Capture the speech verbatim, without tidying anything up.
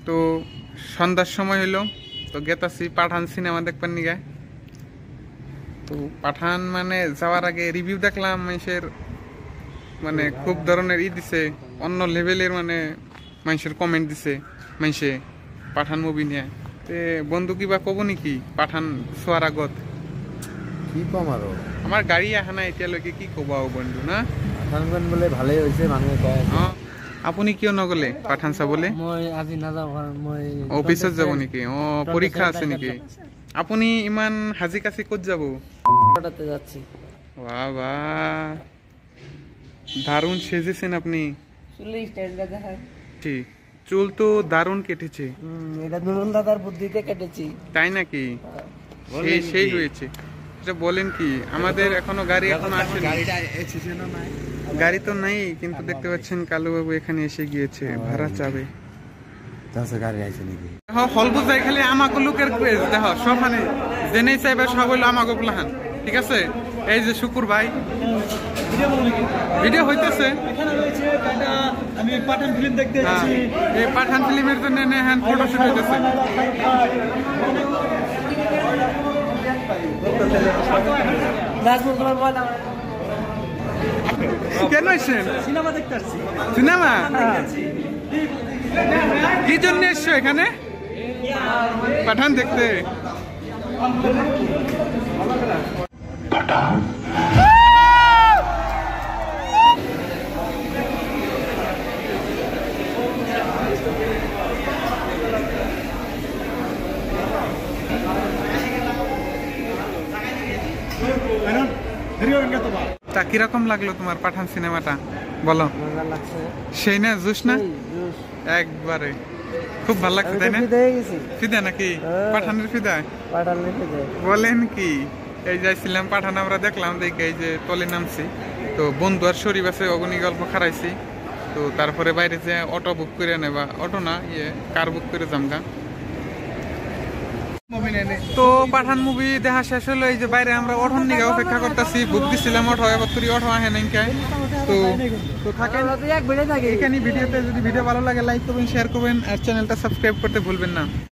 তো সন্ধ্যার সময় হইলো, তো গেতাছি পাঠান সিনেমা দেখবার নিগে। তো পাঠান মানে যাওয়ার আগে রিভিউ দেখলাম মানুষের, মানে খুব ধরনের ই দিছে, অন্য লেভেলের মানে মানুষের কমেন্ট দিছে মানুষে পাঠান মুভি নিয়ে। তে বন্ধু কিবা কব নাকি পাঠান শোয়ার আগত? কি কম আরো, আমার গাড়ি আহা না এতিয়ালৈকে, কি কবা বন্ধু না? পাঠান বলে ভালেই হৈছে, মানুহে কয়। অ আপুনি কিয় নগলে পাঠান চাবলে? মই আজি নাযাওঁ, কাৰণ মই অফিসত যাব নেকি? অ পরীক্ষা আছে নেকি? আপুনি ইমান হাজি কাছি ক'ত যাব? তাতে যাচ্ছি। বাহ বাহ, দারুণ সেজেছেন আপনি। চুলে স্টাইলটা দেখা, ঠিক, চুল তো দারুণ কেটেছে। এটা নুরুল দাদার বুদ্ধিতে কেটেছি। তাই নাকি? সেই সেই হয়েছে। এটা বলেন কি, আমাদের এখনো গাড়ি এখনো আসেনি। গাড়িটা এসেছে না? নাই, গাড়ি তো নাই, কিন্তু দেখতে পাচ্ছেন কালুবাবু এখানে এসে গিয়েছে, ভাড়া চাবে। তাছে গাড়ি আইছে নাকি? দেখো হলবু যাই খালি আমাকে লোকের ক্রেজ, দেখো সব মানে জেনেই চাইবে সব হইলো আমাকে প্লাহান, ঠিক আছে? এই যে শুকুর ভাই ভিডিও হইতেছে, আমি পাঠান ফিল্ম দেখতে হ্যাঁ, এই পাঠান ফিল্মের জন্য হ্যাঁ ফটোশুট হইতেছে। কেন আসছেন? সিনেমা দেখতে আসছি। সিনেমা কি জন্য এসছো এখানে? পাঠান দেখতে। পাঠান তা কিরকম লাগলো তোমার পাঠান সিনেমাটা বলো? মজা লাগছে, সেই না জুস না একবারে, খুব ভালো লাগছে তাই না? ফিদা নাকি? পাঠানের ফিদা? বলেন কি, এই যাইছিলাম পাঠান, আমরা দেখলাম দেখে এই যে তলে নামছি, তো বন্ধু আর শরীফ আছে অগনি গল্প খারাইছি, তো তারপরে বাইরে যে অটো বুক করে নেবা, অটো না ইয়ে কার বুক করে যামগা। তো পাঠান মুভি দেখা শেষ হলো, এই যে বাইরে আমরা অটোর নিগে অপেক্ষা করতেছি, বুক দিছিলাম অটো, এবার তুই অটো আহে নাই। তো তো থাকেন এখানে ভিডিওতে, যদি ভিডিও ভালো লাগে লাইক করবেন, শেয়ার করবেন আর চ্যানেলটা সাবস্ক্রাইব করতে ভুলবেন না।